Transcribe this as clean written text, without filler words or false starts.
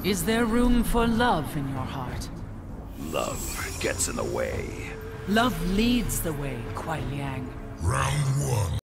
Is there room for love in your heart? Love gets in the way. Love leads the way, Kuai Liang. Round one.